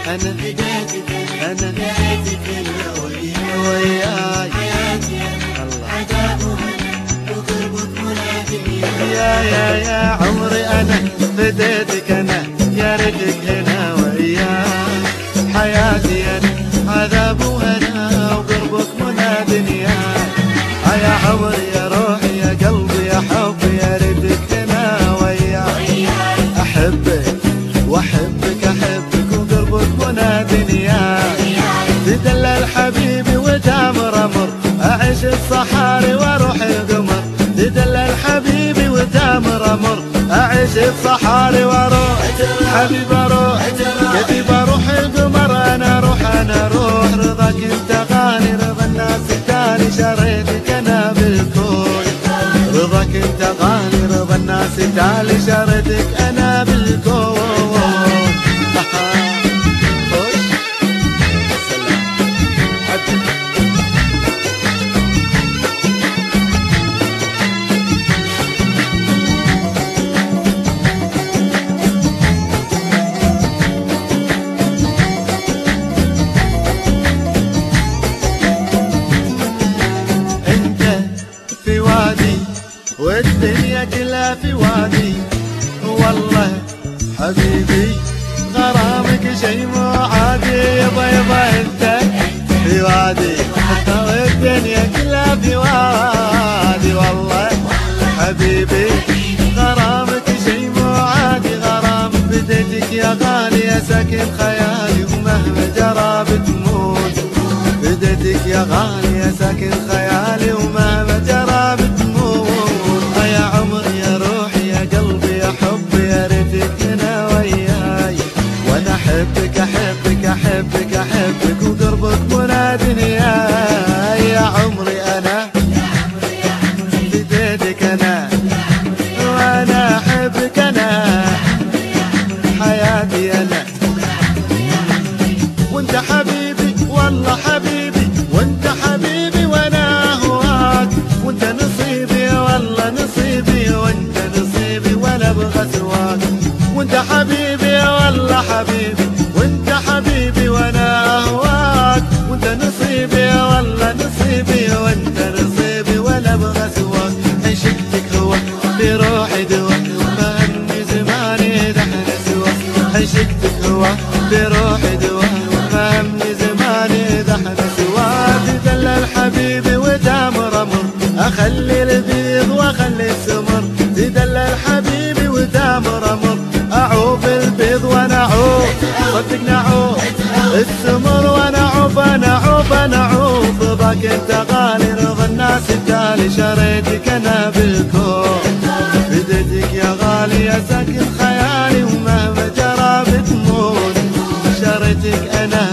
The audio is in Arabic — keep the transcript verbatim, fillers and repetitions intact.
أنا بدايتك أنا نهايتك أنا وياي وياي حياتي أنا الله عذاب وهنا وقربك منى دنياي يا يا يا عمري أنا بديتك أنا يا ريتك هنا وياي حياتي أنا عذاب وهنا وقربك منى دنياي يا عمري يا روحي يا قلبي يا حبي يا ريتك هنا وياي أحبك وأحبك أحبك وقربك منى دنياي تدلل حبيبي وتامر أمر أعيش الصحاري وأروح القمر تدلل حبيبي وتامر أمر أعيش الصحاري وأروح حبيبي أروح يدي بروح القمر أنا أروح أنا أروح رضاك أنت غالي رضا الناس التالي شريتك أنا بالكون رضاك أنت غالي رضا الناس التالي شريتك أنا بالكون والدنيا كلها في وادي والله حبيبي غرامك شي مو عادي يبا يبا انت في وادي والدنيا كلها في وادي والله حبيبي غرامك شي مو عادي غرام بديتك يا غالي يا ساكن خيالي ومهما جرى بتموت بديتك يا غالي يا ساكن خيالي ومهما جرى بتموت يا عمري يا روحي يا قلبي يا حبي يا ريتك هنا وياي وانا احبك احبك احبك احبك وقربك منى دنياي يا عمري انا بديتك انا وانا احبك انا حياتي انا وانت حبيبي والله حبيبي وانت حبيبي وانا اهواك وانت نصيبي والله نصيبي وانت نصيبي ولا ابغى سواك وانت حبيبي والله حبيبي وانت حبيبي وانا اهواك وانت نصيبي والله نصيبي وانت نصيبي ولا ابغى سواك عشقتك هو بروحي دواء وفهمني زماني دحن سوا عشقتك هو بروحي دواء وفهمني زماني دحن سوا تدلل حبيبي وتامر امر اخلي البيض واخلي السمر تدلل حبيبي وتامر امر اعوب البيض وانا اعوب صدقني اعوب السمر وانا اعوب انا اعوب انا اعوب رضاك انت غالي رضا الناس التالي شريتك انا بالكون بديتك يا غالي يا ساكن خيالي ومهما جرى بتموت شريتك انا